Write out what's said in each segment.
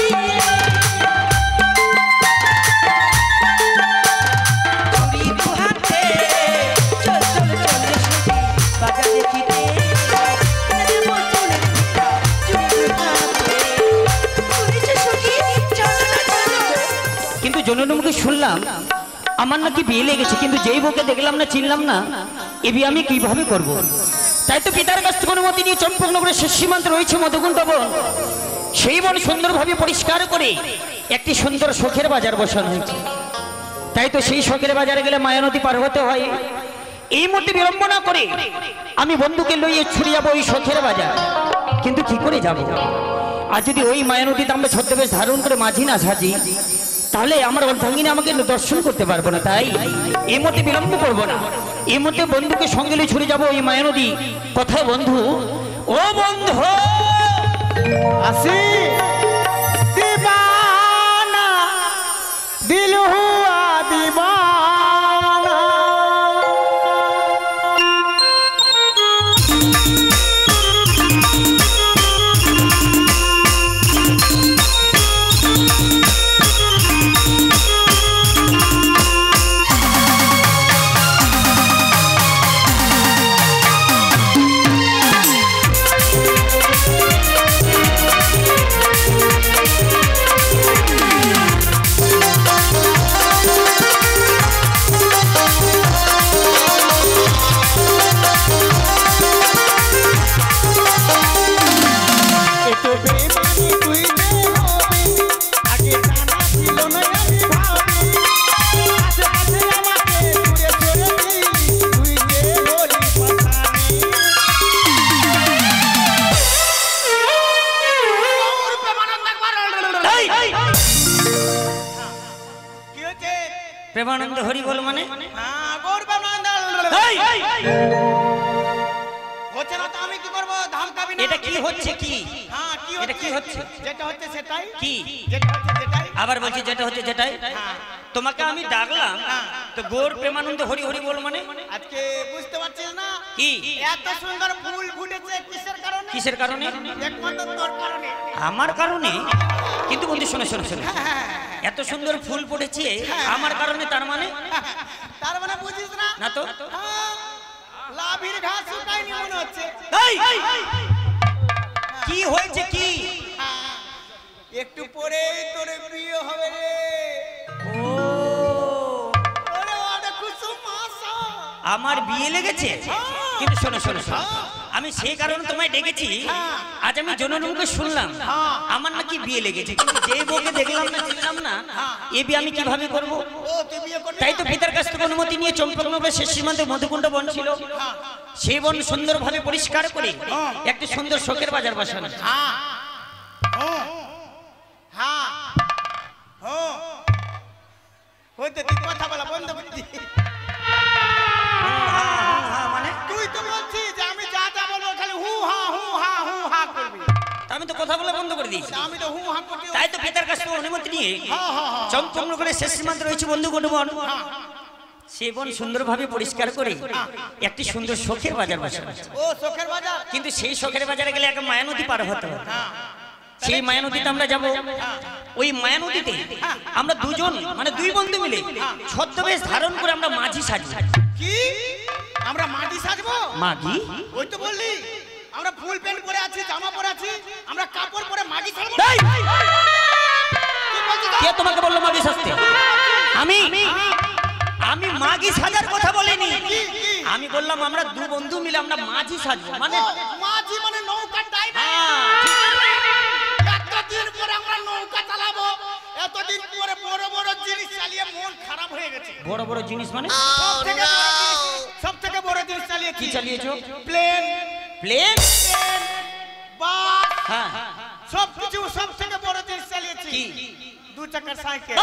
জননমুখে শুনলাম আমার নাকি বিয়ে লেগেছে, কিন্তু যেই বউকে দেখলাম না চিনলাম না, এ বিয়ে আমি কিভাবে করব? তাই তো পিতার কাছ থেকে অনুমতি নিয়ে চম্পকনগরের শেষ সীমান্তে রয়েছে মধুকুণ্ড বন। সেই বন সুন্দরভাবে পরিষ্কার করে একটি সুন্দর শখের বাজার বসানো হয়েছে। তাই তো সেই শখের বাজারে গেলে মায়া নদী পার হতে হয়। এই মুহূর্তে বিলম্ব না করে আমি বন্ধুকে লইয়ে ছুটে যাবো ওই শখের বাজার। কিন্তু কি করে যাব? আর যদি ওই মায়া নদীতে আমরা ছদ্মবেশ ধারণ করে মাঝি না সাজি, তাহলে আমার অর্ধাঙ্গিনী আমাকে দর্শন করতে পারবো না। তাই এই মুহূর্তে বিলম্ব করবো না, এই মুহূর্তে বন্ধুকে সঙ্গে নিয়ে ছুটে যাবো ওই মায়া নদী। কোথায় বন্ধু? ও বন্ধু আসি দিবানা দিল হুয়া দিবানা। প্রেমানন্দ হরি বল মানে এটা কি হচ্ছে? কি এটা কি হচ্ছে? যেটা হচ্ছে সেটাই। কি যেটা হচ্ছে সেটাই? আবার বলছি যেটা হচ্ছে যেটাই। তোমাকে আমি ডাকলাম তো গৌর প্রেমানন্দ হরি হরি বল মানে আজকে বুঝতে পারছিস না? কি এত সুন্দর ফুল ফুটেছে কিসের কারণে? কিসের কারণে? একমাত্র তোর কারণে। আমার কারণে? কিন্তু বন্ধু শোনো শোনো শোনো, এত সুন্দর ফুল ফুটেছে আমার কারণে, তার মানে? তার মানে বুঝিস না? না তো। লাভির ঘাস শুকায়নি মনে হচ্ছে। কি হয়েছে? কি একটু পরেই তোর বিয়ে হবে রে। ও আমার বিয়ে লেগেছে? কিন্তু শোনো শোনো শোনো, আমি সেই কারণে তোমায় ডেকেছি। আজ আমি জননমুখে শুনলাম আমার নাকি বিয়ে লেগেছে, কিন্তু যেই বউকে দেখলাম না চিনলাম না, এ বিয়ে আমি কিভাবে করব? তাই তো পিতার কাছ থেকে অনুমতি নিয়ে চম্পকনগরের শেষ সীমান্তে মধুকুণ্ড বন ছিল। সেই বন সুন্দরভাবে পরিষ্কার করে একটি সুন্দর শখের বাজার বসানো। কথা বলা বন্ধ করছি। মানে তুই তো বলছিস যে আমি যা যা বলবো খালি হু হা হু হা হু হা করবি। আমি তো কথা বলা বন্ধ করে দিয়েছি। আমি তো হু হা করছি। তাই তো পিতার কাছ থেকে অনুমতি নিয়ে চম্পকনগরের শেষ সীমান্তে রয়েছে বন্ধুকুণ্ড বন। সেই বন সুন্দরভাবে পরিষ্কার করে একটি সুন্দর শখের বাজার বসানো। ও শখের বাজার। কিন্তু সেই শখের বাজারে গেলে এক মায়া নদী পার হতে হবে। সেই মায়া নদীতে আমরা যাব। ওই মায়া নদীতে আমরা দুজন মানে দুই বন্ধু মিলে ছদ্মবেশ ধারণ করে আমরা মাঝি সাজি। কি আমরা মাঝি সাজবো? মাঝি? ওই তো বললি আমরা ফুল প্যান্ট পরে আছি, জামা পরে আছি, আমরা কাপড় পরে মাঝি সাজবো। কে তোমাকে বললো মাঝি সাজতে? আমি আমি মাঝি সাজার কথা বলিনি। আমি বললাম আমরা দু বন্ধু মিলে আমরা মাঝি সাজবো। মানে মাঝি মানে নৌকা ড্রাইভার। এতদিন পরে আমরা নৌকা চালাবো, এতদিন পরে বড় বড় জিনিস চালিয়ে মন খারাপ হয়ে গেছে। বড় বড় জিনিস মানে? সব থেকে বড় জিনিস চালিয়ে কি চালিয়েছো? প্লেন। প্লেন? বাস? হ্যাঁ সব কিছু সব থেকে বড় জিনিস চালিয়েছি। কি? দু চাকার সাইকেল।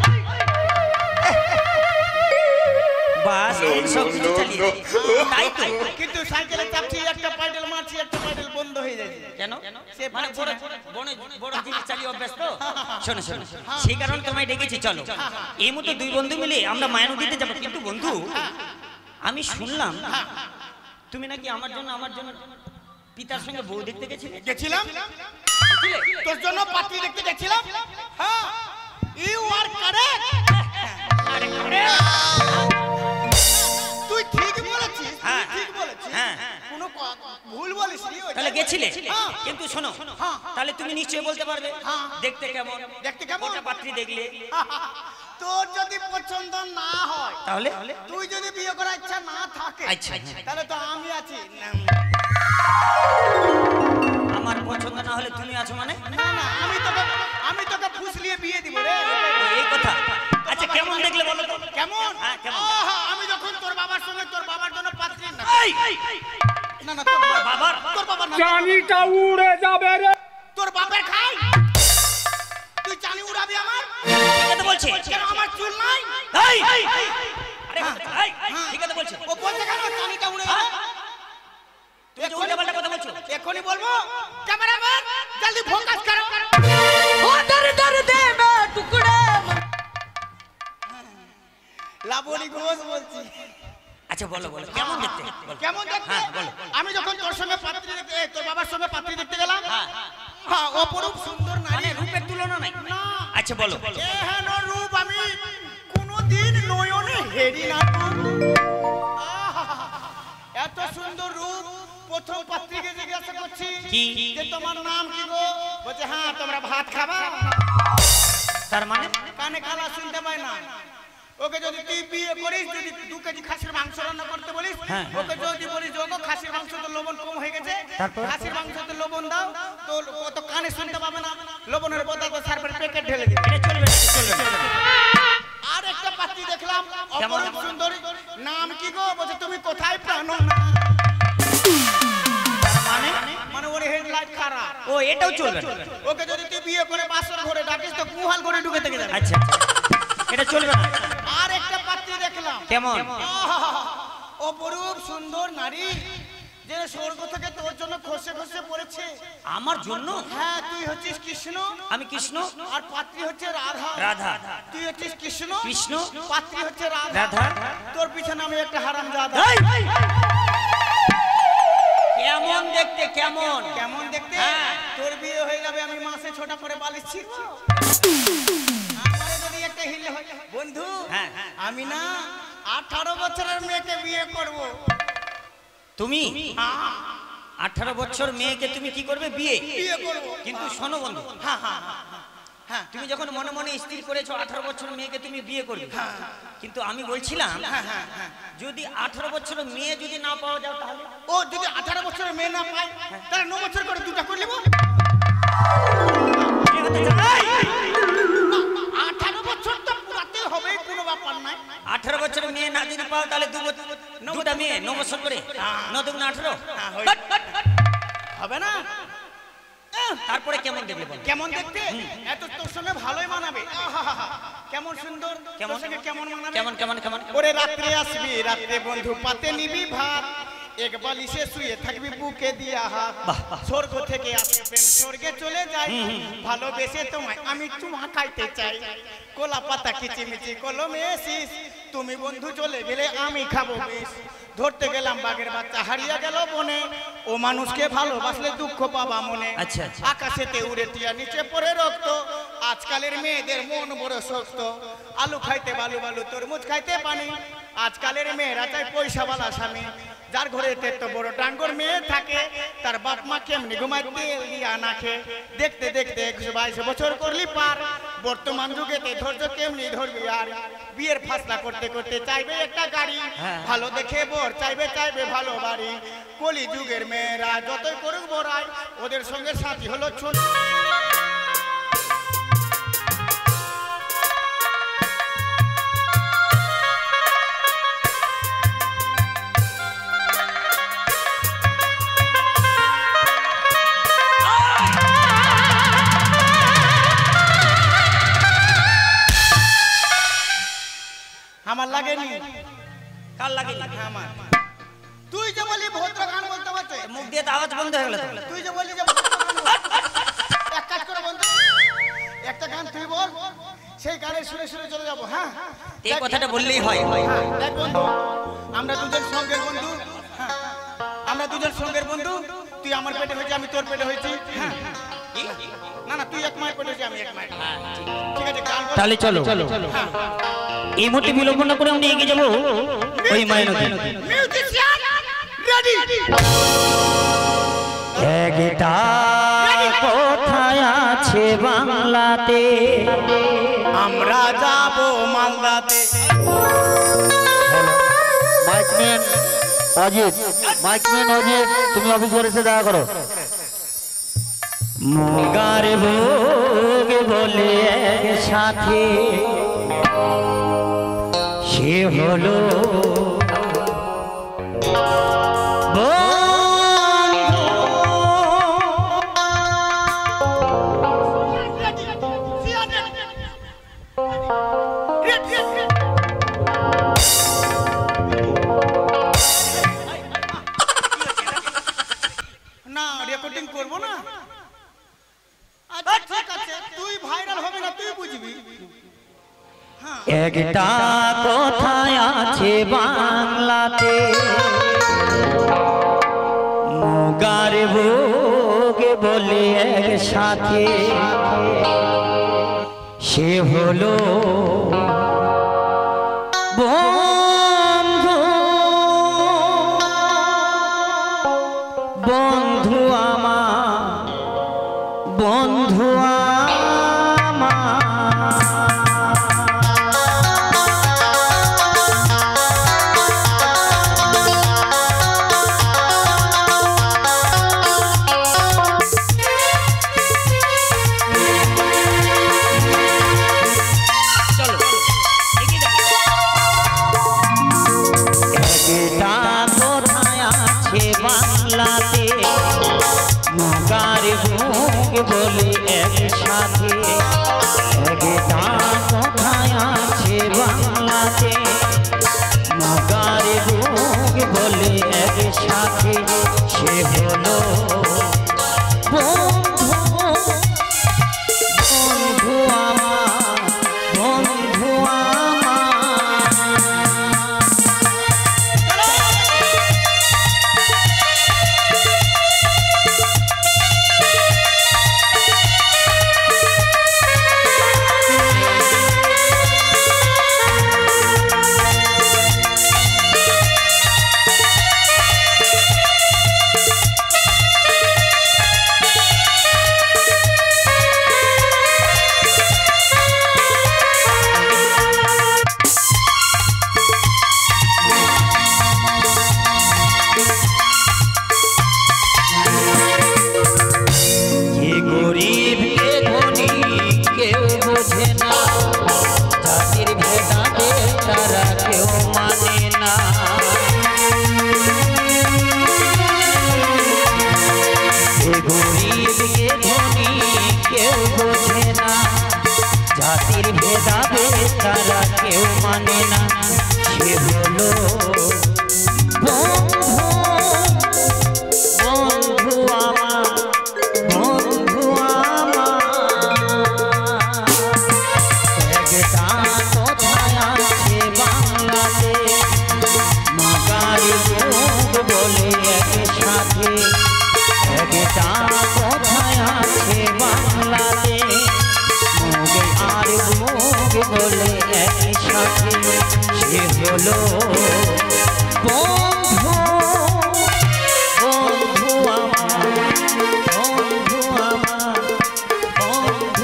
বাস সব কিছু চালিয়ে। তাই তো। কিন্তু সাইকেলে চাপছি, একটা প্যাডেল মারছি, একটা প্যাডেল বন্ধ হয়ে যায়। কেন? সে মানে বড় জিনিস চালিয়ে অভ্যাস তো। শোনো শোনো, সেই কারণে তোমায় ডেকেছি। চলো এই মুহূর্তে দুই বন্ধু মিলে আমরা মায়া নদীতে যাবো। কিন্তু বন্ধু আমি শুনলাম তুমি নাকি আমার জন্য পিতার সঙ্গে বউ দেখতে গেছিলে? গেছিলাম, গেছিলে? তোর জন্য পাত্রী দেখতে গেছিলাম। হ্যাঁ, ইউ আর কারেক্ট। আরে আরে, তুই ঠিক বলেছিস, তুই হ্যাঁ, ঠিক বলেছিস, হ্যাঁ। কোনো ভুল বলিসনি। তাহলে গেছিলে? হ্যাঁ। কিন্তু শোনো, হ্যাঁ। তাহলে তুমি নিশ্চয়ই বলতে পারবে হ্যাঁ। দেখতে কেমন, দেখতে কেমন? ওটা পাত্রী দেখলে। তোর যদি পছন্দ না হয়, তাহলে তুই যদি বিয়ে করার ইচ্ছা না থাকে, আচ্ছা, হ্যাঁ। তাহলে তো আমি আছি। আমার পছন্দ না হলে তুমি আছো মানে? না না, আমি তোকে ফুসলিয়ে বিয়ে দিব রে। ও, এই কথা। আচ্ছা, কেমন দেখলে বলো তো? কেমন? হ্যাঁ, কেমন? আহা, আমি যখন তোর বাবার সঙ্গে তোর বাবার জন্য পাত্রী না, এই, না না, তোর বাবার? তোর বাবার না, জানিটা উড়ে যাবে রে। তোর বাপের খাই। তুই জানি উড়াবি আমার? ঠিক আছে বলছে। কেন আমার চুল নাই? এই, আরে, ঠিক আছে বলছে। ও বলছে কেন জানিটা উড়ে হ্যাঁ? যাবে? তুমি যে উল্টাপাল্টা কথা বলছো। এখনই বলবো। ক্যামেরাম্যান, জলদি ফোকাস করো। লাবণী ঘোষ বলছি। আচ্ছা বলো বলো, কেমন দেখতে বলো। কেমন দেখতে? হ্যাঁ, বলো। আমি যখন তোর সঙ্গে পাত্রী দেখতে, তোর বাবার সঙ্গে পাত্রী দেখতে গেলাম, হ্যাঁ, হ্যাঁ, অপরূপ সুন্দর নারী। মানে রূপের তুলনা নাই। না, আচ্ছা বলো। এহেন রূপ আমি কোনোদিন নয়নে হেরি না। আহা, এত সুন্দর রূপ। প্রথম পাত্রীকে জিজ্ঞাসা করছি কি? যে তোমার নাম কি গো? বলছে হ্যাঁ, তোমরা ভাত খাবা? তার মানে? কানে কালা শুনতে পায় না। ওকে যদি তুই বিয়ে করিস, যদি 2 কেজি খাসির মাংস রান্না করতে বলিস, হ্যাঁ। ওকে যদি বলিস ওগো খাসির মাংস তো লবণ কম হয়ে গেছে, তারপর? খাসির মাংসতে লবণ দাও, তো ও তো কানে শুনতে পাবে না। লবণের বদলে সার্ফের প্যাকেট ঢেলে দিবে। এটা চলবে না, এটা চলবে না। আর একটা পাত্রী দেখলাম, কেমন? অপরূপ সুন্দরী। নাম কি গো? বলছে তুমি কোথায় প্রাণো না। মানে? মানে ওর হেডলাইট খারাপ। ও, এটাও চলবে না। ওকে যদি তুই বিয়ে করে বাসর ঘরে ডাকিস তো গুহাল ঘরে ঢুকে থেকে যাবে। আচ্ছা, এটা চলবে না। আর একটা পাত্রী দেখলাম, কেমন? আহা, অপরূপ সুন্দর নারী, যে স্বর্গ থেকে তোর জন্য খসে খসে পড়েছে। আমার জন্য? হ্যাঁ, তুই হচ্ছিস কৃষ্ণ, আমি কৃষ্ণ, আর পাত্রী হচ্ছে রাধা। রাধা। তুই হচ্ছিস কৃষ্ণ, কৃষ্ণ, পাত্রী হচ্ছে রাধা। রাধা। তোর পিছনে আমি একটা হারামজাদা। এই! কেমন দেখতে, কেমন? কেমন দেখতে? হ্যাঁ। তোর বিয়ে হয়ে যাবে, আমি মাসে 6টা করে বালিশ ছিড়ব। আমারে যদি একটা হিলে হয়, বন্ধু, হ্যাঁ। আমি না 18 বছরের মেয়েকে বিয়ে করব। তুমি 18 বছর মেয়েকে তুমি কি করবে? বিয়ে। বিয়ে করব। কিন্তু শোনো বন্ধু, হ্যাঁ হ্যাঁ হ্যাঁ, তুমি যখন মনে মনে স্থির করেছো 18 বছর মেয়েকে তুমি বিয়ে করবে, কিন্তু আমি বলছিলাম যদি 18 বছর মেয়ে যদি না পাওয়া যায় তাহলে? ও যদি 18 বছরের মেয়ে না পায়, তাহলে 9 বছর করে 2টা করে নেব। বিয়ে হতে চাই? 18 বছর তো পুরাতে হবে, কোনো ব্যাপার নাই। 18 বছর মেয়ে না যদি পাও তাহলে দুটা মেয়ে 9 বছর করে, 9 দুগুণ 18। হবে না? তারপরে কেমন দেখলে বলো? কেমন দেখতে? এত তোর সঙ্গে ভালোই মানাবে। আহাহাহা, কেমন সুন্দর। কেমন? তোর সঙ্গে কেমন মানাবে? কেমন কেমন কেমন? ওরে রাত্রে আসবি, রাত্রে বন্ধু পাতে নিবি ভাত, এক বালিশে শুয়ে থাকবি বুকে দিয়া হাত। স্বর্গ থেকে আসে প্রেম, স্বর্গে চলে যায়, ভালোবেসে তোমায় আমি চুমা খাইতে চাই। কোলা পাতা কিচিমিচি কলমে এসিস, তুমি বন্ধু চলে গেলে আমি খাবো বিষ। ধরতে গেলাম বাঘের বাচ্চা, হারিয়ে গেল বনে, ও মানুষকে ভালোবাসলে দুঃখ পাবা মনে। আচ্ছা, আচ্ছা। আকাশেতে উড়ে টিয়া, নিচে পড়ে রক্ত, আজকালের মেয়েদের মন বড় শক্ত। আলু খাইতে বালু বালু, তরমুজ খাইতে পানি, আজকালের মেয়েরা চাই পয়সাওয়ালা স্বামী। যার ঘরে এত বড় ডাঙ্গর মেয়ে থাকে, তার বাপ মা কেমনি ঘুমায় তেল দিয়া না খেয়ে। দেখতে দেখতে 122 বছর করলি পার, বর্তমান যুগেতে ধৈর্য কেমনি ধরবি আর। বিয়ের ফাসলা করতে করতে চাইবে একটা গাড়ি, ভালো দেখে বর চাইবে চাইবে ভালো বাড়ি। কলি যুগের মেয়েরা যতই করুক বড়াই, ওদের সঙ্গে সাথী হলো ছোট। আমার লাগেনি। কার লাগেনি? আমার। তুই যে বলি ভদ্র গান বলতে বলতে, মুখ দিয়ে তো আওয়াজ বন্ধ হয়ে গেল তো। তুই যে বলি যে ভদ্র গান বলতে, এক কাজ করে বন্ধু, একটা গান তুই বল, সেই গানের সুরে সুরে চলে যাবো। হ্যাঁ, এই কথাটা বললেই হয়। দেখ বন্ধু, আমরা দুজন সঙ্গের বন্ধু, আমরা দুজন সঙ্গের বন্ধু, তুই আমার পেটে হয়েছে, আমি তোর পেটে হয়েছি। হ্যাঁ না না, তুই এক মায়ের পেটে হয়েছে, আমি এক মায়ের। ঠিক আছে, গান কর। তাহলে চলো হ্যাঁ। এই মুহূর্তে বিলম্ব না করে আমরা এগিয়ে যাবো ওই মায়ের নদী। Musician ready. একটা কোথায় আছে বাংলাতে, আমরা যাব মালদাতে। মাইকম্যান অজিত, মাইকম্যান অজিত, তুমি অফিস করে এসে দেখা করো। মগার ভোগ বলে এক সাথে সে হলো না রেকর্ডিং করব না। আচ্ছা ঠিক আছে, তুই ভাইরাল হবে না, তুই বুঝবি। একটা কোথায় আছে বাংলাতে, মগার ভোগ বলে এক সাথে সে হলো বন্ধু, বন্ধু আমার, বন্ধু আমার। একটা কোথায় আছে বাংলাতে, মগার ভোগ বলে এক সাথে। একটা কোথায় আছে বাংলাতে, মগার ভোগ বলে এক সাথে সে হলো বন্ধু, বন্ধু আমার, বন্ধু আমার। যে গরিব কে ধনী কেউ বোঝে না, জাতির ভেদাভেদ তারা কেউ মানে না। যে গরিব কে ধনী কেউ বোঝে না, জাতির ভেদাভেদ তারা কেউ মানে না। সে হলো বন্ধু, বন্ধু আমার, বন্ধু আমার। একটা কোথায় আছে বাংলাতে, মগার ভোগ বলে এক সাথে। একটা কোথায় আছে বাংলাতে, মগে আর ভোগ বলে এক সাথে সে হলো বন্ধু, বন্ধু আমার, বন্ধু আমার, বন্ধু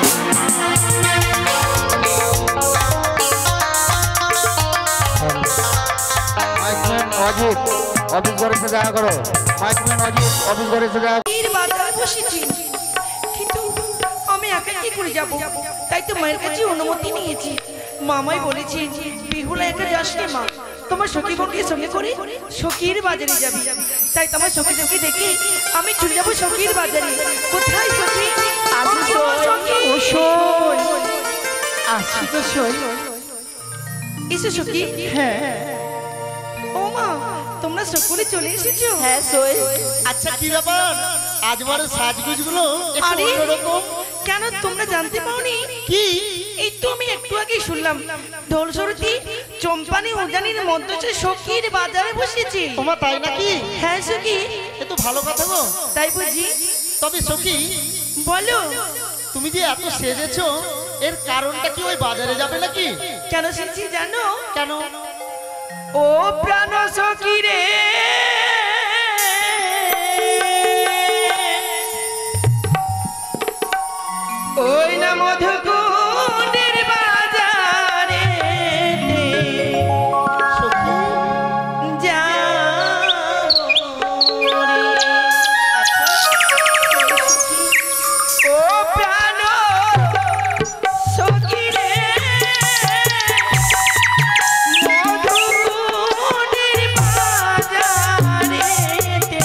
মাইকম্যান অজিত, অফিস করে এসে দেখা করো। মাইকম্যান অজিত, অফিস করে এসে দেখা। এর বাজারে বসেছি, কিন্তু আমি একা কি করে যাব? তাই তো মায়ের কাছে অনুমতি নিয়েছি। মামাই বলেছে বিহুলা একা যাস না মা, তোমার সখী বোনকে সঙ্গে করে সখীর বাজারে যাবি। তাই তোমার সখী সখী দেখে আমি চলে যাবো সখীর বাজারে। কোথায় সখী? আসো সখী, আসি তো শোন। এসো সখী। হ্যাঁ ও মা, তোমরা সকলে চলে এসেছো? হ্যাঁ সোই। আচ্ছা কি ব্যাপার, আজ বড় সাজগুজগুলো একটু আরে অন্যরকম। কেন তোমরা জানতে পাওনি? কি? এই তো আমি একটু আগে শুনলাম ঢোল সরতি চম্পানি উজানির মধ্যে সখীর বাজারে বসেছে। তোমার তাই নাকি? হ্যাঁ সখী। এ তো ভালো কথা গো। তাই বুঝি? তবে সখী বলো। তুমি যে এত সেজেছো এর কারণটা কি ওই বাজারে যাবে নাকি? কেন শুনছি জানো? কেন? ও প্রাণ সখী রে, ওই না মধুকুণ্ডের বাজারে সখী ও প্রাণ সখী রে, মধুকুণ্ডের বাজারেতে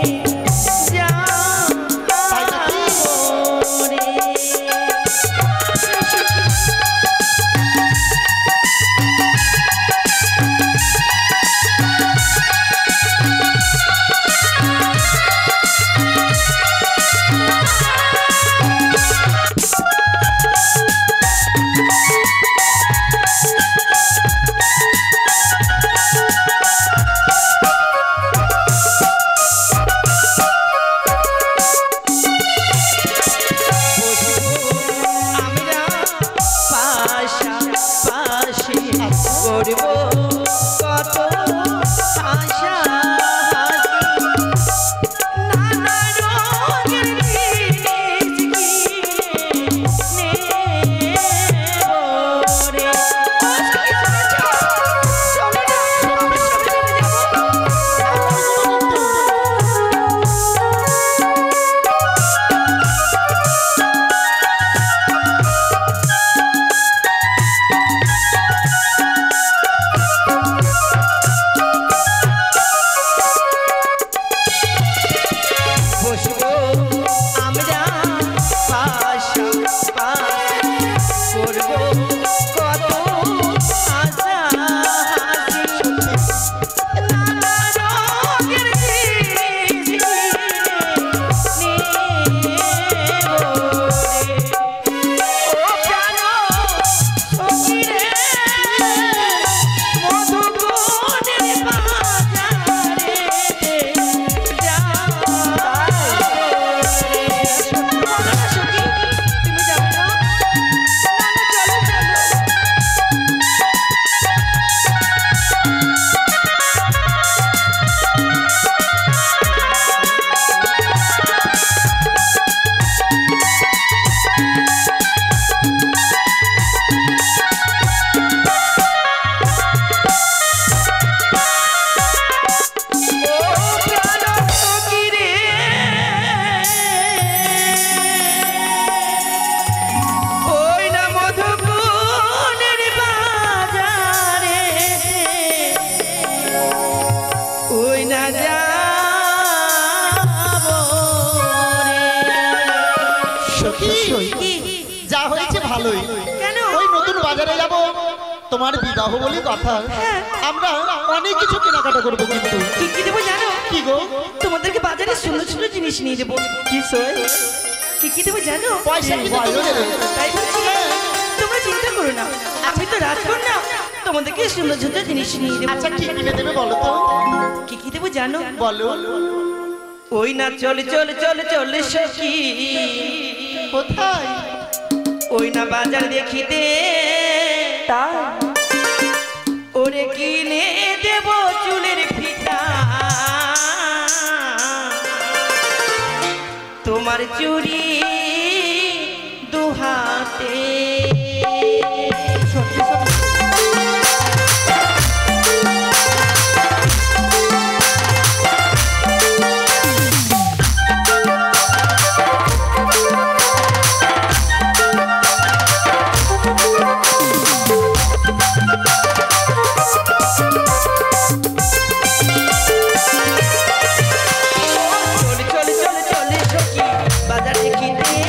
যা হয়েছে ভালোই। কেন? ওই নতুন বাজারে যাব, তোমার বিবাহ বলে কথা, আমরা অনেক কিছু কেনাকাটা করবো। কিন্তু কি কি দেবো জানো? কি গো? তোমাদেরকে বাজারে সুন্দর সুন্দর জিনিস নিয়ে দেবো। কি সই? কি কি দেবো জানো? পয়সা কি দেবে? তাই বলছি, তোমরা চিন্তা করো না, আমি তো রাজকন্যা, তোমাদেরকে সুন্দর সুন্দর জিনিস নিয়ে দেবো। আচ্ছা কি কিনে দেবে বলো তো? কি কি দেবো জানো? বলো। ওই না চলে চলে চলে চলে সখী, কোথায়? ওই না বাজার দেখিতে, ওরে কিনে দেব চুলের ফিতা, তোমার চুড়ি দুহাতে। সত্যি সত্যি চলে চলে চলে চলে সখী বাজার দেখিতে,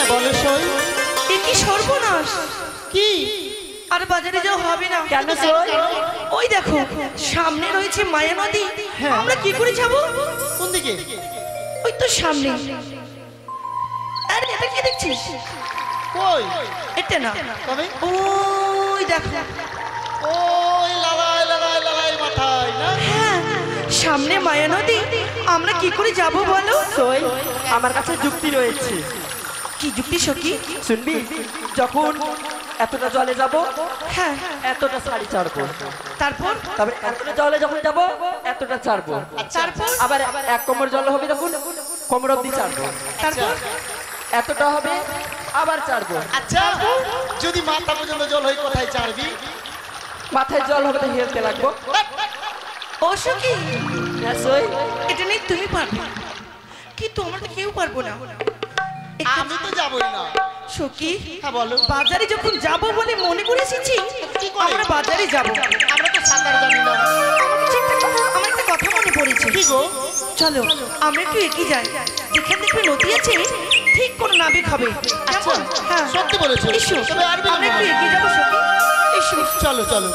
বলো সই এ কি সর্বনাশ! কি আর বাজারে যাওয়া হবে না। কেন সই? ওই দেখো সামনে রয়েছে মায়া নদী, হ্যাঁ। আমরা কি করে যাব? কোন দিকে? ওই তো সামনে। আরে এটা কি দেখছিস? কই? এটা না, তবে ওই দেখো। ওই লালাই লালাই লালাই মাথায় না? হ্যাঁ, সামনে মায়া নদী, আমরা কি করে যাব বলো? সই আমার কাছে যুক্তি রয়েছে। কি যুক্তি সখী? শুনবি? যখন এতটা জলে যাব হ্যাঁ, এতটা শাড়ি ছাড়বো, তারপর তারপরে এতটা জলে যখন যাব এতটা ছাড়বো, তারপর আবার এক কোমর জল হবে তখন কোমর অব্দি ছাড়বো, তারপর এতটা হবে আবার ছাড়বো, আচ্ছা যদি মাথা পর্যন্ত জল হয় কোথায় চাড়বি? মাথায় জল হবে তো হেলতে লাগবো। ও সখী, হ্যাঁ সই, এটা নেই তুমি পারবে, কিন্তু আমরা তো কেউ পারবো না। আমি তো যাবই না। সখী, হ্যাঁ বলো। বাজারে যখন যাব বলে মনে করে এসেছি, কি করে? আমরা বাজারে যাব। আমরা তো সাঁতার জানি না। আমার একটা কথা মনে পড়েছে। কি গো? চলো আমরা একটু এগিয়ে যাই, যেখানে দেখবে নদী আছে ঠিক কোনো নাবিক হবে। আচ্ছা, হ্যাঁ সত্যি বলেছো। এসো, তবে আর আমরা একটু এগিয়ে যাবো সখী। এসো। চলো চলো।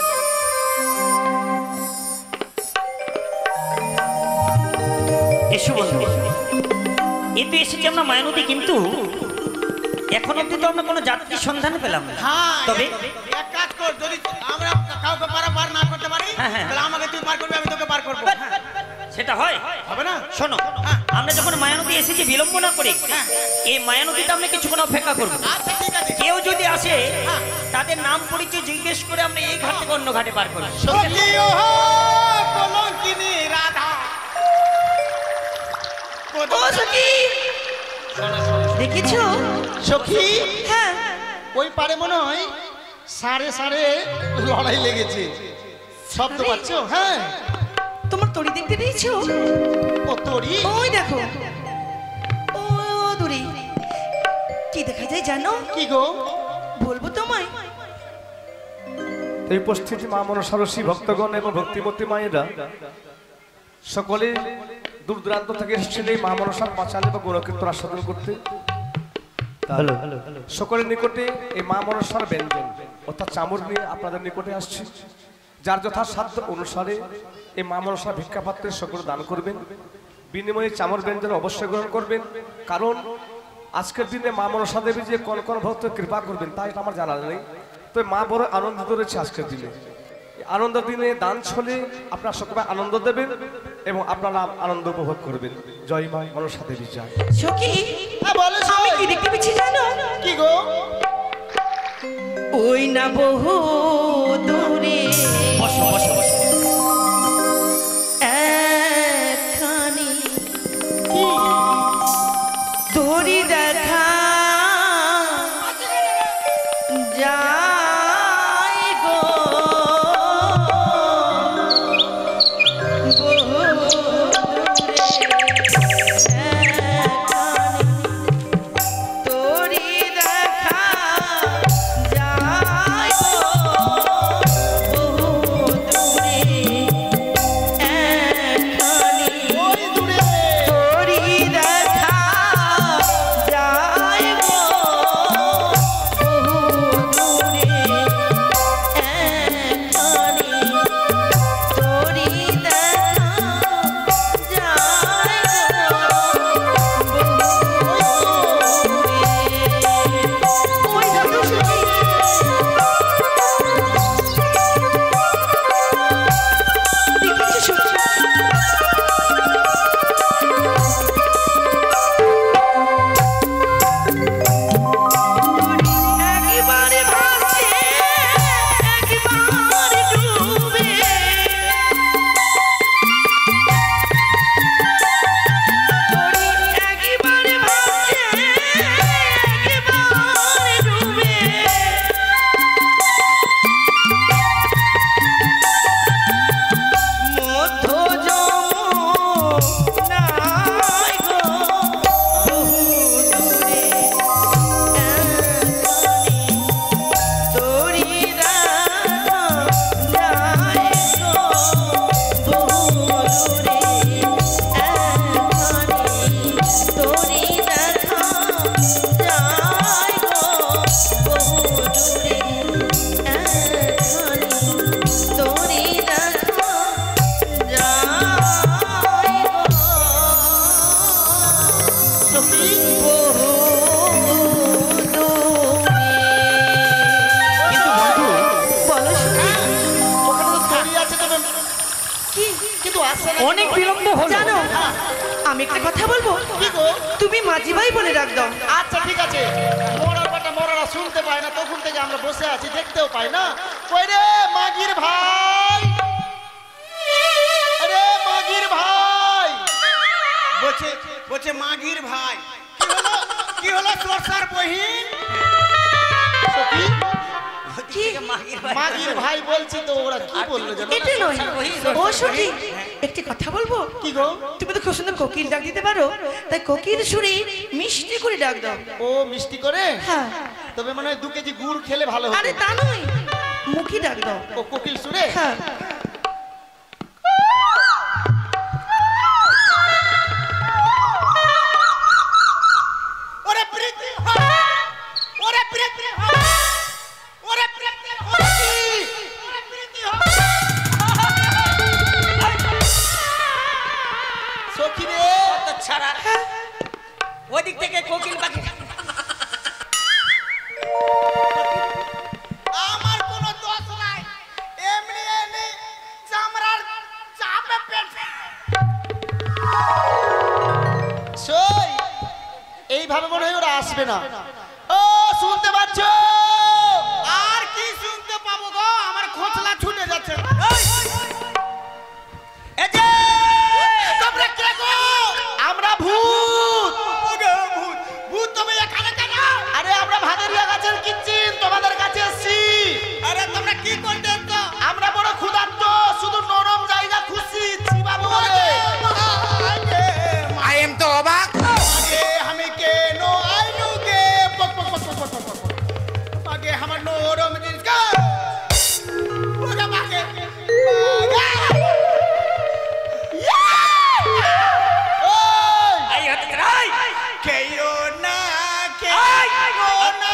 এসো বন্ধু, এই তো এসেছি আমরা মায়ানদী, কিন্তু এখন অব্দি তো আমরা কোনো যাত্রীর সন্ধান পেলাম না। হ্যাঁ, তবে এক কাজ কর, যদি আমরা কাউকে পার না করতে পারি হ্যাঁ, হ্যাঁ। তাহলে আমাকে তুই পার করবি, আমি তোকে পার করবো। সেটা হয়? হবে না? শোনো, আমরা যখন মায়ানদী এসেছি বিলম্ব না করে এই মায়ানদীতে আমরা কিছুক্ষণ অপেক্ষা করবো। আচ্ছা ঠিক আছে। কেউ যদি আসে তাদের নাম পরিচয় জিজ্ঞেস করে আমরা এই ঘাট থেকে অন্য ঘাটে পার করবো। সখী ও কলঙ্কিনী রাধা। ও সখী, দেখেছো? সখী, হ্যাঁ, ওই পারে মনে হয় সাড়ে সাড়ে লড়াই লেগেছে। শব্দ পাচ্ছ? হ্যাঁ। তোমার তরি দেখতে পেয়েছো? ও তোরি? ওই দেখো, ও দূরে কি দেখা যায় জানো? কি গো? বলবো তোমায়? এই উপস্থিতি মা মনসারসী ভক্তগণ এবং ভক্তিমতী মায়েরা সকলে দূর দূরান্ত থেকে এসেছেন এই মা মনসার পাঁচালী বা গুণকীর্তন আস্বাদন করতে। সকলের নিকটে এই মা মনসার ব্যঞ্জন অর্থাৎ চামর নিয়ে আপনাদের নিকটে আসছে। যার যথাসাধ্য অনুসারে এই মা মনসার ভিক্ষাপাত্রে সকলে দান করবেন, বিনিময়ে চামর ব্যঞ্জন অবশ্যই গ্রহণ করবেন। কারণ আজকের দিনে মা মনসা দেবী যে কোন কোন ভক্ত কৃপা করবেন তা এটা আমার জানা নেই, তো মা বড় আনন্দিত রয়েছে আজকের দিনে। আনন্দের দিনে দান ছলে আপনারা সকলে আনন্দ দেবেন এবং আপনারা আনন্দ উপভোগ করবেন। জয় মা মনসা দেবী জয়। সখী, হ্যাঁ বলো। আমি কি দেখতে পেয়েছি জানো? কি গো? ওই না বহু দূরে বসো বসো বসো। একখানি দড়ি দেখা যায় গো, বহু দূরে একখানি দড়ি দেখা যায় গো। আসছে না অনেক বিলম্ব হলো। জানো আমি একটা কথা বলবো, কি গো? তুমি মাঝি ভাই বলে ডাক দাও। আচ্ছা ঠিক আছে, মরার পাটা মরারা শুনতে পায় না, তখন থেকে আমরা বসে আছি, দেখতেও পাই না। কই রে মাগির ভাই, আরে মাগির ভাই, বলছে বলছে মাগির ভাই। কি হলো সরসার বহিন? সখী, কি মাগির ভাই বলছি তো, ওরা কি বললো জানো? এটা নয় ও সখী, একটি কথা বলবো। কি গো? তুমি তো খুব সুন্দর কোকিল ডাক দিতে পারো, তাই কোকিল সুরে মিষ্টি করে ডাক দাও। ও মিষ্টি করে? হ্যাঁ। তবে মনে হয় 2 কেজি গুড় খেলে ভালো আরে হবে। তা নয়, মুখে ডাক দাও। ও কোকিল সুরে? হ্যাঁ। ওরে প্রীতি ওরে প্রীতি ওরে প্রীতি ওরে প্রীতি সখী রে, কত ছাড়া ওদিক থেকে কোকিল পাখি। আমার কোনো দোষ নাই, এমনি এমনি চামড়ার চাপে পেট। সই এইভাবে মনে হয় ওরা আসবে না। ও শুনতে পাচ্ছ? আর কি শুনতে পাবো গো, আমার খোঁচলা ছুটে যাচ্ছে। এই যে তোমরা কে গো? আমরা ভূত। ভূত ভূত, তুমি এখানে কেন? আরে আমরা ভাদারিয়া গাছের কিচ্ছিন, তোমাদের কাছে এসেছি। আরে তোমরা কি করতে এসছো? আমরা বড় ক্ষুধার্ত, শুধু নরম জায়গা খুঁজছি বাবু। আই এম তো অবাক। আগে আমি কেন আইনু গে পক পক পক পক পক পক। আগে আমার নরম জিনিস কা ওগা মাগে ওগা। ওই আই হাতে রাই কেও না কেও না।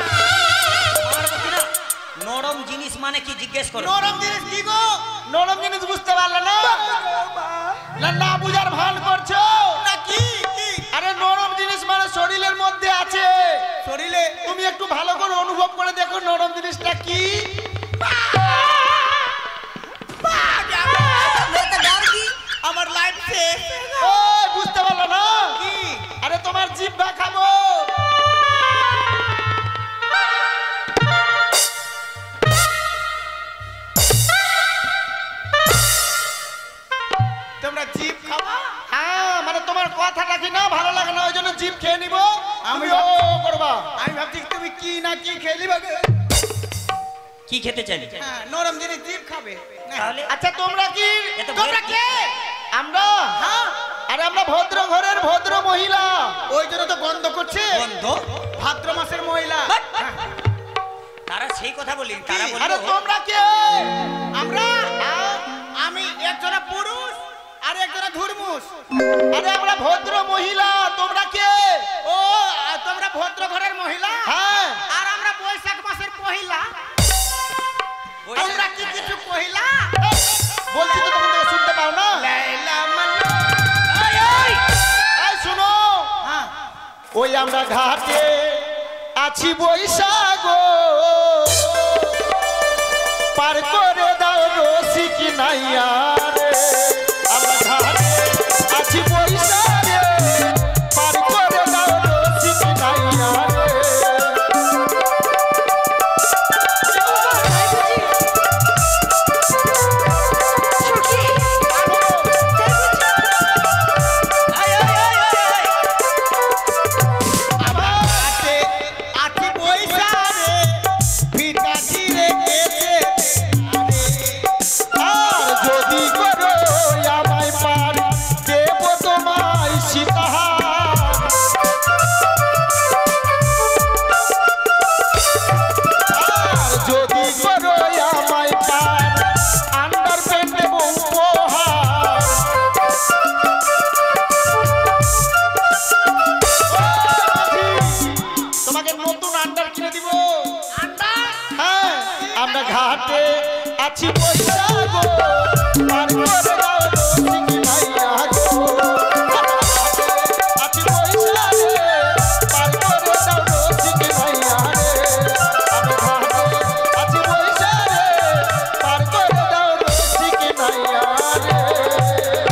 নরম জিনিস মানে কি জিজ্ঞেস করো? নরম জিনিস কি গো? নরম জিনিস বুঝতে পারলে না? না না বুঝার ভান করছো না কি? আরে নরম জিনিস মানে শরীরের মধ্যে আছে। শরীরে তুমি একটু ভালো করে অনুভব করে দেখো নরম জিনিসটা কি। আমার লাইফ শেষ। ও বুঝতে পারলো না কি? আরে তোমার জিহ্বা খাবো। তোমরা জিভ খাবা? হ্যাঁ, মানে তোমার কথাটা কি না ভালো লাগে না, ওই জন্য জিভ খেয়ে নিব। আমি ও করবা। আমি ভাবছি তুমি কি না কি খেয়ে নিবে। কি খেতে চাই? হ্যাঁ, নরম জিনিস জিভ খাবে। তাহলে? আচ্ছা তোমরা কি? এ তো তোমরা কে? আমরা? হ্যাঁ। আরে আমরা ভদ্র ঘরের ভদ্র মহিলা, ওই জন্য তো গন্ধ করছে। গন্ধ? ভাদ্র মাসের মহিলা। হ্যাঁ। তারা সেই কথা বলি, তারা আরে বললো তোমরা কে? আমরা আমি একজনা পুরুষ আর একজনা ধুরমুষ। আরে আমরা ভদ্র মহিলা, তোমরা কে? ও তোমরা ভদ্র ঘরের মহিলা? হ্যাঁ। আর আমরা বৈশাখ মাসের পহিলা। তোমরা কি কিছু পহিলা? বলছি তো তোমরা শুনতে পাও না? লাইলা মাল্লা। এই শোনো, হ্যাঁ ওই আমরা ঘাটে আছি বৈশাখ, পার করে দাও রসিক নাইয়া রে। আমরা ঘাটে আছি বৈশাখ, পার করে দাও রসিক নাইয়া রে। ঘাটে আছি বৈশাখ, ভিটা ঘিরে গেছে আর যদি করো আমায় পার দেব তোমায় সীতাহার। আর যদি করো আমায় পার আন্ডার প্যান্ট দেব উপহার। তোমাকে নতুন আন্ডার কিনে দিব। হ্যাঁ, আমরা ঘাটে আছি বৈশাখ, পার করে দাও রসিক নাইয়া গো। আছি বৈশাখ, পার করে দাও রসিক নাইয়া রে। আমরা ঘাটে আছি বৈশাখ, পার করে দাও রসিক নাইয়া রে।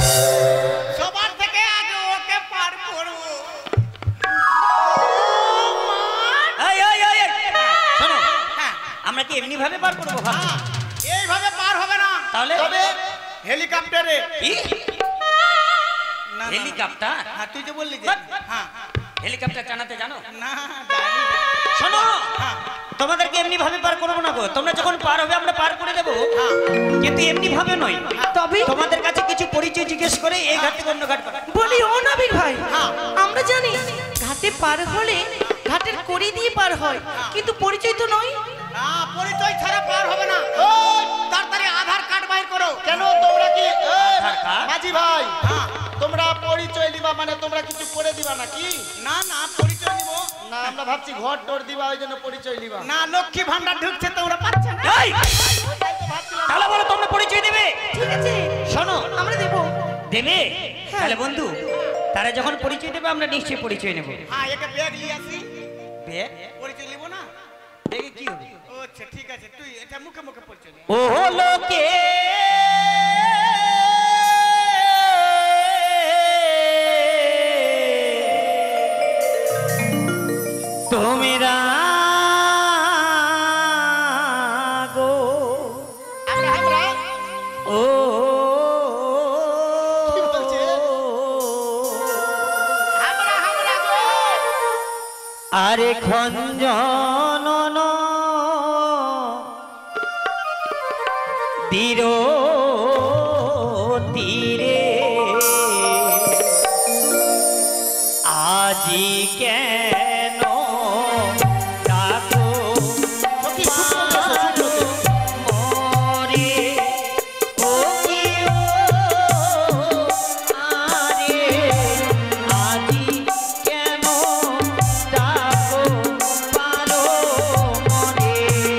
আমরা কি এমনি ভাবে পার করবো ভাবছি? হ্যাঁ, এইভাবে পার হবে না, তাহলে? তবে হেলিকপ্টারে। কি? না, না, হেলিকপ্টার? হ্যাঁ তুই তো বললি যে হ্যাঁ হেলিকপ্টার চালাতে জানো? না জানি না। শোনো, হ্যাঁ, তোমাদেরকে এমনি ভাবে পার করবো না গো। তোমরা যখন পার হবে আমরা পার করে দেবো, কিন্তু এমনি ভাবে নয়। তবে তোমাদের কাছে কিছু পরিচয় জিজ্ঞেস করে এই ঘাট থেকে অন্য ঘাট পার। বলি ও নাবিক ভাই, হ্যাঁ। আমরা জানি ঘাটে পার হলে ঘাটের কড়ি দিয়ে পার হয়, কিন্তু পরিচয় তো নয়। হ্যাঁ, পরিচয় ছাড়া পার হবে না। ওই তাড়াতাড়ি আধার কার্ড বাইর করো। কেন তোমরা কি আধার কার্ড? মাঝি ভাই হ্যাঁ, তোমরা পরিচয় দিবা মানে তোমরা কিছু করে দিবা নাকি? না না পরিচয় নিব না আমরা ভাবছি ঘর টোর দিবা ওই জন্য পরিচয় দিবা। না, লক্ষ্মী ভান্ডার ঢুকছে তোমরা পাচ্ছেন না। এই! তাহলে বলো তোমরা পরিচয় দেবে? ঠিক আছে, শোনো, আমরা দেবো। দেবে? তাহলে বন্ধু, তারা যখন পরিচয় দেবে আমরা নিশ্চয়ই পরিচয় নেব। হ্যাঁ, একটা ব্যাগ নিয়ে আসি, ব্যাগ? পরিচয় নিব না। ব্যাগে কি হবে? ও আচ্ছা ঠিক আছে, তুই এটা মুখে মুখে পরিচয় নে। ও লোকে তোমরা গো ও কি বলছে? আরে খঞ্জন তীর তীরে আজি কেন ডাকো মরে ও কি ও আরে আজি কেন ডাকো পারো মরে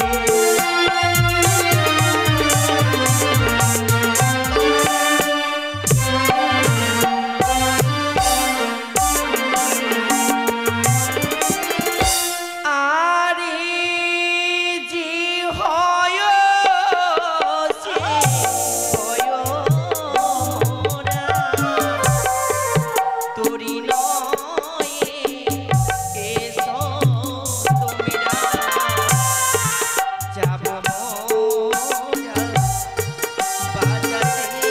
আরে জি হয় সে হয় মোরা তোরি নয় এসো তোমরা যাব মোরা বাজারে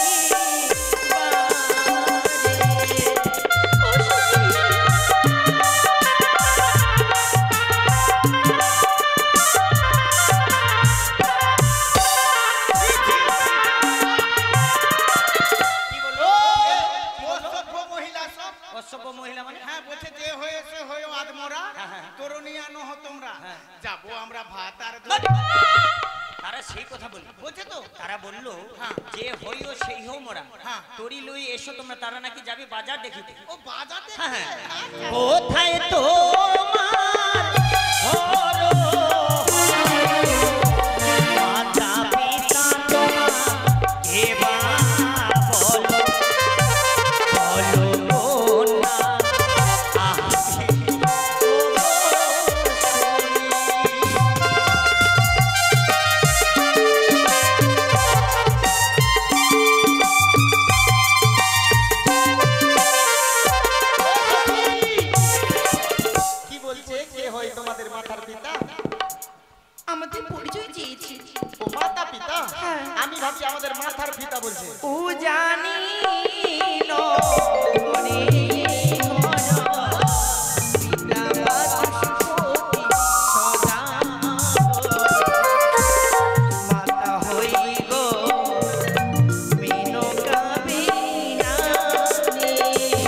কি বলো? ও সভ্য মহিলা সব। অসভ্য মহিলা মানে? হ্যাঁ, বলছে যে হয়েছে হয়ে আদমরা, তরুণিয়া নহ তোমরা। যাবো আমরা ভাত আর দুধ। তারা সেই কথা বললো, বলছে তো? তারা বললো হ্যাঁ। যে হইও সেই হো মোরা হ্যাঁ। তোরি লই এসো তোমরা। তারা নাকি যাবে বাজার দেখিতে। ও বাজাতে? হ্যাঁ, হ্যাঁ। কোথায় তোমার ঘর? মাতা পিতা তোমার কে বা বলো, বলো না আমি কি বলছে? কে হয় তোমাদের মাতার পিতা? আমাদের পরিচয় চেয়েছি। ও মাতা পিতা? হ্যাঁ। আমি ভাবছি আমাদের মাথার পিতা বলছে। ও জানি ন মনে ঘর পিতা বাচস্পতি সদা মাতা হই গো মেনকা বিনানি।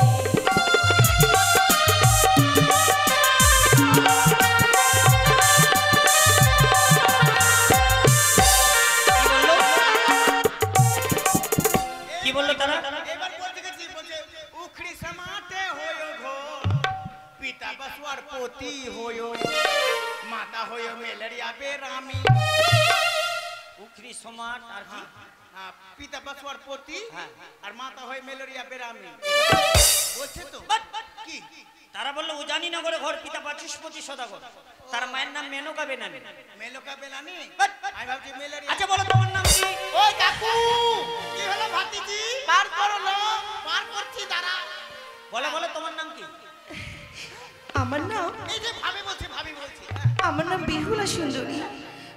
কি বললো তারা? এবার বলতে গেছি, বলছে উখড়ি সমাতে হয়ো ঘো, পিতা বসুয়ার পতি হয়ো, মাতা হয়ো ম্যালেরিয়া বেরামি। উখরি সমাট আর কি? হ্যাঁ, পিতা বসুয়ার পতি আর মাতা হয় ম্যালেরিয়া বেরামি। বলছে তো? কি? তারা বললো উজানিনগরে ঘর পিতা বাচস্পতি সদাগর। তার মায়ের নাম মেনকা বেনানি। মেলোকা বেলানি? আমি ভাবছি ম্যালেরিয়া। আচ্ছা বলো তোমার নাম কি? ওই কাকু, কি হলো ভাতিজি? পার করলো। পার করছি দাঁড়া। বলো বলো তোমার নাম কি? আমার নাম এই যে ভাবি বলছি। আমার নাম বিহুলা সুন্দরী।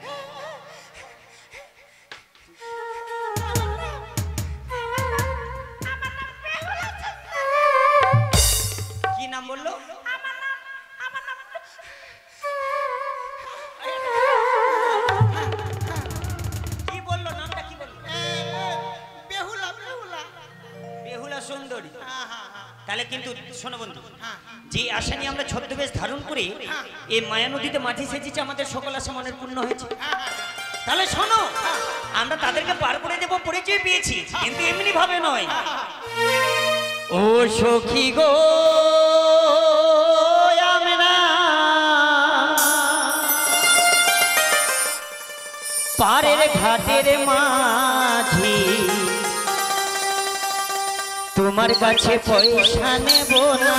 তাহলে কিন্তু শোনো বন্ধু, হ্যাঁ। যে আশা নিয়ে আমরা ছদ্মবেশ ধারণ করে এই মায়া নদীতে মাটি সেচেছি, আমাদের সকল আশা মনের পূর্ণ হয়েছে। তাহলে শোনো, আমরা তাদেরকে পার করে দেবো, পরিচয় পেয়েছি, কিন্তু এমনি ভাবে নয়। ও সখী গো, আমরা পারের ঘাটের মাঝি, তোমার কাছে পয়সা নেব না।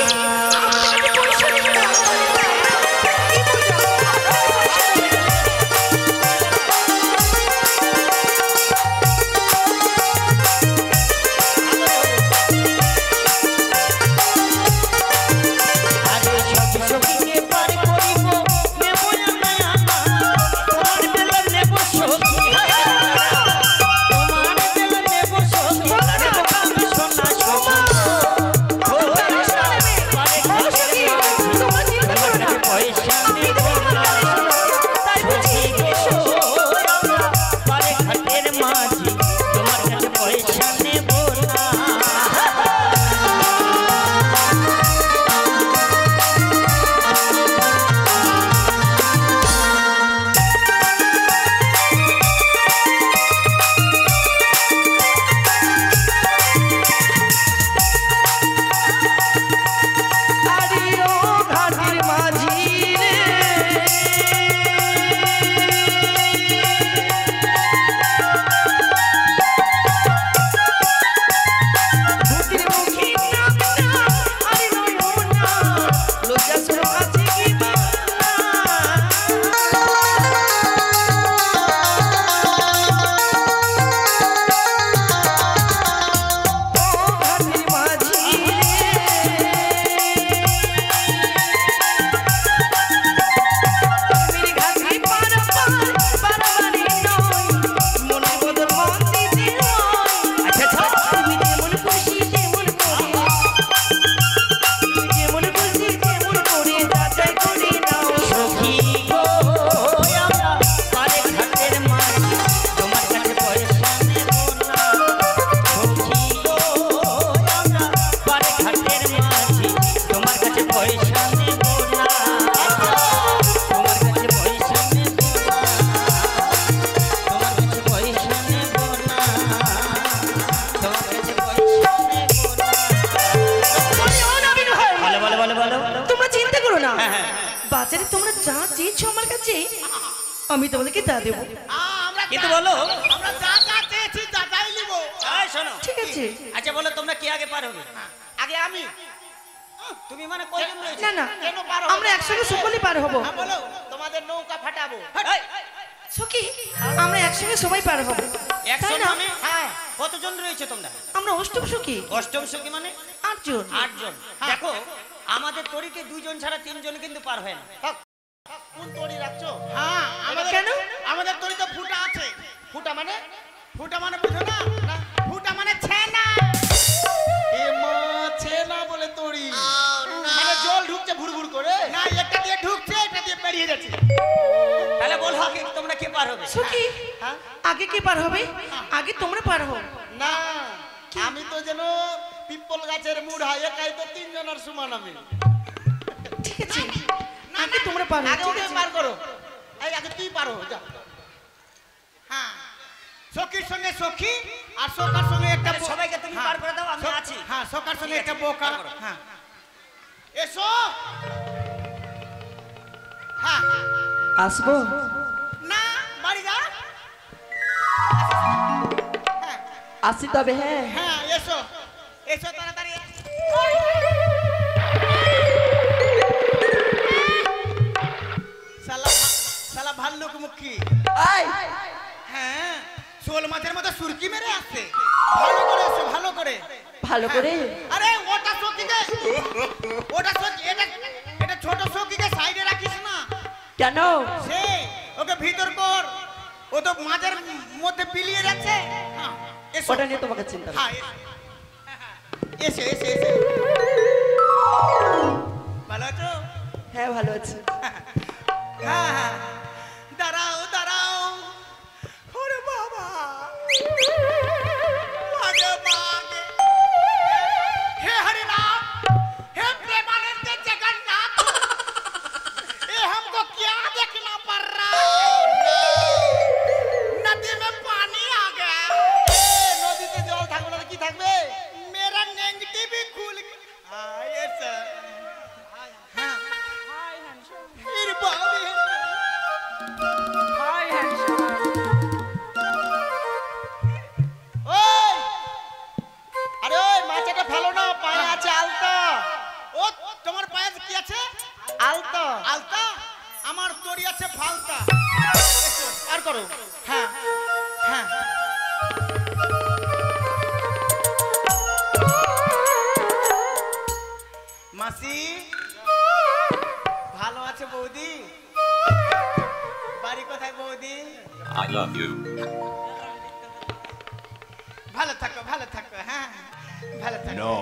বাজারে তোমরা যা চেয়েছো আমার কাছে আমি তোমাদেরকে তা দেবো। কিন্তু বলো, আমরা যা যা চেয়েছি তা তাই নিব। এই শোনো, ঠিক আছে। আচ্ছা বলো, তোমরা কি আগে পার হবে? আগে আমি। তুমি মানে কয়জন রয়েছে? না না, কেন পার হবে? আমরা একসঙ্গে সকলে পার হব। হ্যাঁ বলো, তোমাদের নৌকা ফাটাবো। এই, সখী, আমরা একসঙ্গে সবাই পার হব, তাই একজন না? মানে? হ্যাঁ। কতজন রয়েছে তোমরা? আমরা অষ্টম সখী, অষ্টম সখী মানে 8 জন। 8 জন। দেখো, আমাদের তরিতে 2 জন ছাড়া 3 জন কিন্তু পার হয় না। কোন তরি রাখছো? হ্যাঁ, আমাদের কেন? আমাদের তরি তো ফুটা আছে। ফুটা মানে? ফুটা মানে বুঝো না? না, ফুটা মানে ছেনা। এ মা, ছেনা বলে তরি। মানে জল ঢুকছে ভুরভুর করে? না, একটা দিয়ে ঢুকছে, একটা দিয়ে বেরিয়ে যাচ্ছে। তাহলে বলো আগে তোমরা কে পার হবে? সখী, হ্যাঁ? আগে কে পার হবে? আগে তোমরা পার হও। না, আমি তো যেন পিপল গাছের মুড় হয়, একাই তো 3 জনের সমান আমি। ঠিক আছে, আগে তোমরা পার হও। আগে ঠিক ওকে আছে? পার করো। এই আগে তুই পারো, যা। হ্যাঁ, সখীর সঙ্গে সখী আর সখার সঙ্গে একটা তাহলে সবাইকে তুমি পার করে দাও, আমি আছি। হ্যাঁ, সখার সঙ্গে ঠিক একটা আছে, বোকা। পার করো। হ্যাঁ, এসো। হ্যাঁ, আসবো? না, বাড়ি যা। হ্যাঁ, আসি তবে। হ্যাঁ, হ্যাঁ, এসো এসো তাড়াতাড়ি। শালা ভাল্লুক মুখী। আই হ্যাঁ, শোল মাছের মতো সুরকি মেরে আসছে। ভালো করে এসো, ভালো করে। ভালো করে। আরে ওটা সখীকে, ওটা সখী, এটা ছোট সখীকে সাইডে রাখিস না। কেন? সে ওকে ভিতর কর, ও তো মাছের মধ্যে পিলিয়ে যাচ্ছে। হ্যাঁ, এসো। ওটা নিয়ে তোমাকে চিন্তা নেই। হ্যাঁ, এসে এসে এসে। ভালো আছো? হ্যাঁ, ভালো আছি। হ্যাঁ হ্যাঁ, দাঁড়াও দাঁড়াও। ওরে বাবা, আগে বাগে। হে হরি রাম। আমার তরি আছে ফালতা। এসো, আর করো। হ্যাঁ হ্যাঁ। মাসি ভালো আছে বৌদি? বাড়ি কোথায় বৌদি? I love you. ভালো থাকো ভালো থাকো। হ্যাঁ ভালো থাকো। No.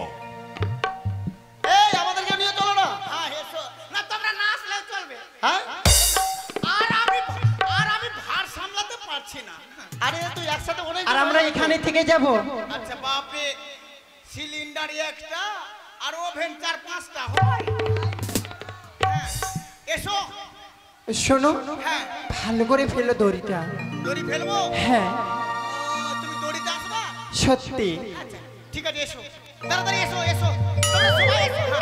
এই আমাদেরকে নিয়ে চলো না। হ্যাঁ এসো না, তোমরা না আসলেও চলবে। হ্যাঁ আর আমি ভার সামলাতে পারছি না। আরে তুই একসাথে অনেক আর আমরা এখানে থেকে যাব। আচ্ছা বাপরে, সিলিন্ডার একটা আর ওভেন 4-5টা হয়। হ্যাঁ এসো। শোনো, হ্যাঁ ভালো করে ফেলো দড়িটা। দড়ি ফেলবো? হ্যাঁ তুমি দড়িতে আসবা? সত্যি। আচ্ছা ঠিক আছে, এসো তাড়াতাড়ি এসো। এসো তোমরা সবাই এসো। হ্যাঁ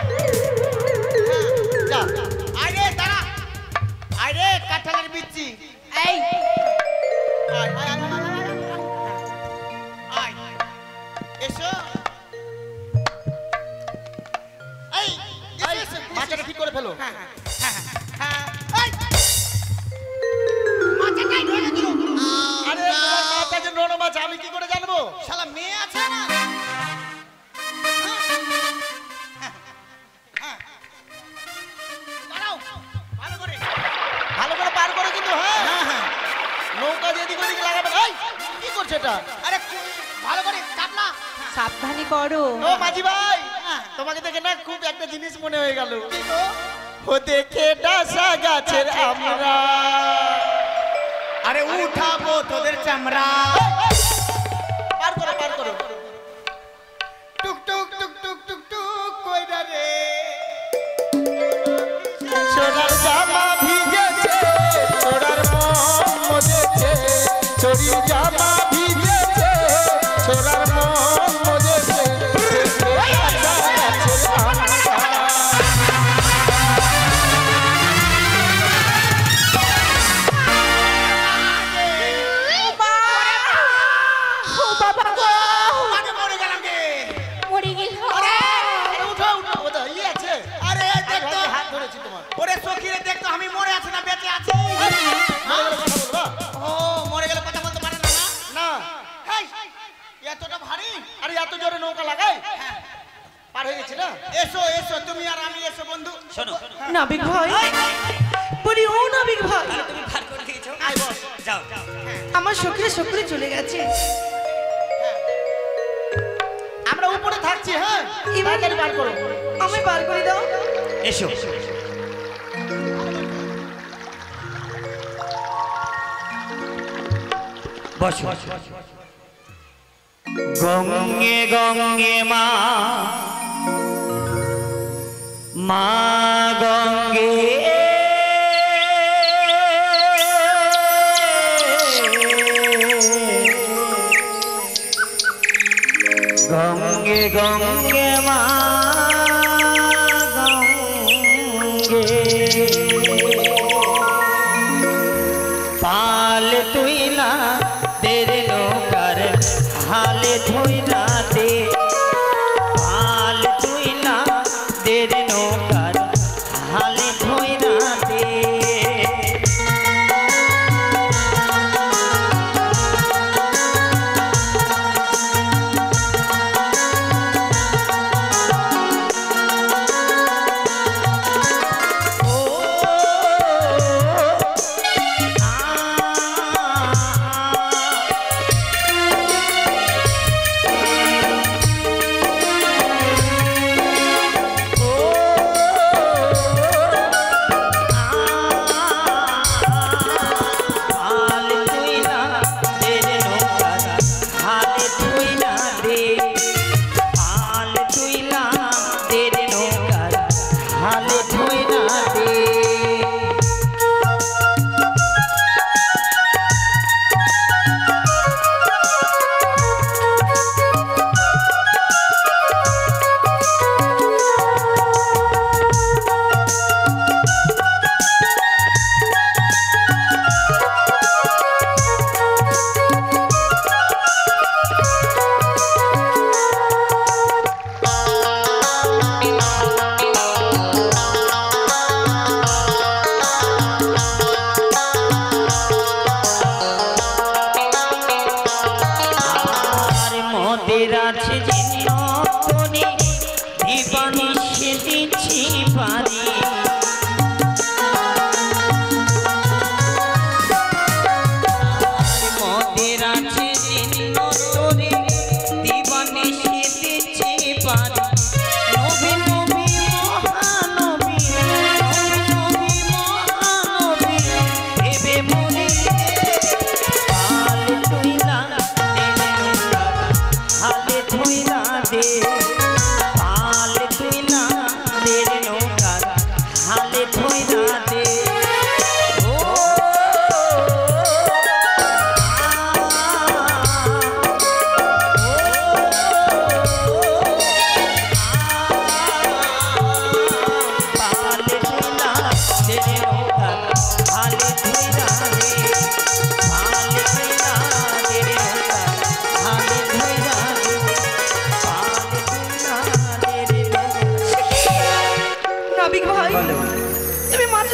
যা আরে দাঁড়া, আরে কাঁঠালের বিচি। এই আয় আয় আয় আয় আয় এসো। এই এসো মাছটা ঠিক করে ফেলো। হ্যাঁ হ্যাঁ হ্যাঁ এই মাছটাই ধরে দিও। আরে তোমার মাথা যে নরম আছে আমি কি করে জানবো? শালা মেয়ে আছে না। ভালো করে পার করে কিন্তু। হ্যাঁ হ্যাঁ নৌকা দিয়ে দিক ওদিক লাগাবে। এই কি করছে এটা? আরে ভালো করে চাপলা। সাবধানে করো। ও মাঝি ভাই, তোমাকে দেখে না খুব একটা জিনিস মনে হয়ে গেল। ও দেখে ডাসা গাছের আমরা, আরে উঠাবো তোদের চামড়া। পার করো পার করো। টুক টুক টুক টুক টুক টুক কইরা রে, সোনার জামা ভিজেছে, সোনার মন মজেছে, চড়ি জামা ভিজেছে, সোনার মন মজেছে। আমি মরে আছি না বেঁচে আছি? ও মরে গেলে কথা বলতে পারে না? না এতটা ভারী। আরে এত জোরে নৌকা লাগাই পার হয়ে গেছে না। এসো এসো তুমি আর আমি, এসো বন্ধু। শোনো, নাবিক ভাই বলি, ও নাবিক ভাই, তুমি ভার করে দিয়েছো। আয় বস। যাও আমার সখীরা সখীরে চলে গেছে। আমরা উপরে থাকছি। হ্যাঁ এবার তাড়াতাড়ি বার করো। আমি বার করে দাও। এসো। বসো। গঙ্গে গঙ্গে মা, মা গঙ্গে গঙ্গে গঙ্গে মা গঙ্গে, পাল তুই না দের নৌকার হালে ধুই না দে, পাল তুই না দের নৌকার হালে ধুই না দে।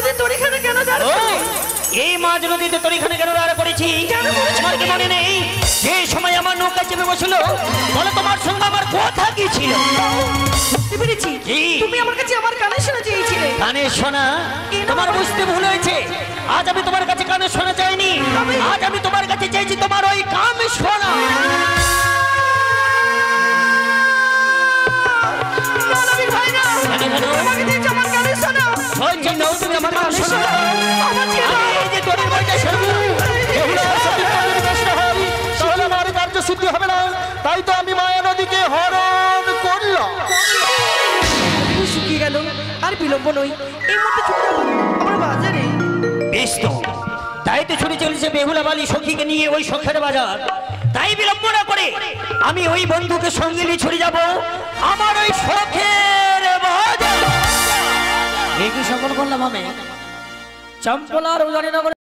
নদীতে তোর এখানে কেন দাঁড় করেছি? এই মাঝ নদীতে তোর এখানে কেন দাঁড়া করেছি? তোমার কি মনে নেই যে সময় আমার নৌকা চেপে বসলো, বলো তোমার সঙ্গে আমার কথা কি ছিল? বুঝতে পেরেছি, কি? তুমি আমার কাছে আমার কানে শোনা চেয়েছিলে। কানে শোনা? তোমার বুঝতে ভুল হয়েছে। আজ আমি তোমার কাছে কানে শোনা চাইনি, আজ আমি তোমার কাছে চাইছি তোমার ওই কাম শোনা। আমাকে দিয়েছো আমার কানে শোনা। বলছি নাও তুমি আমার কানে শোনা। আমার ছেলে এই যে তোর বইটা শোনো, বেহুলা সতীর যদি নষ্ট হয় তাহলে আমার কার্য সিদ্ধি হবে না, তাই তো আমি মায়া নদীকে হরণ করলাম। শুকিয়ে গেল, আর বিলম্ব নই, এই মুহূর্তে ছুটে যাবো আমরা বাজারে। বেশ তো, তাই তো ছুটে চলেছে বেহুলা বালি সখীকে নিয়ে ওই সখের বাজার। তাই বিলম্ব না করে আমি ওই বন্ধুকে সঙ্গে নিয়ে ছুটে যাব আমার ওই সখের বাজার। এই কি সকল করলাম আমি? চম্পলার উদাহরণ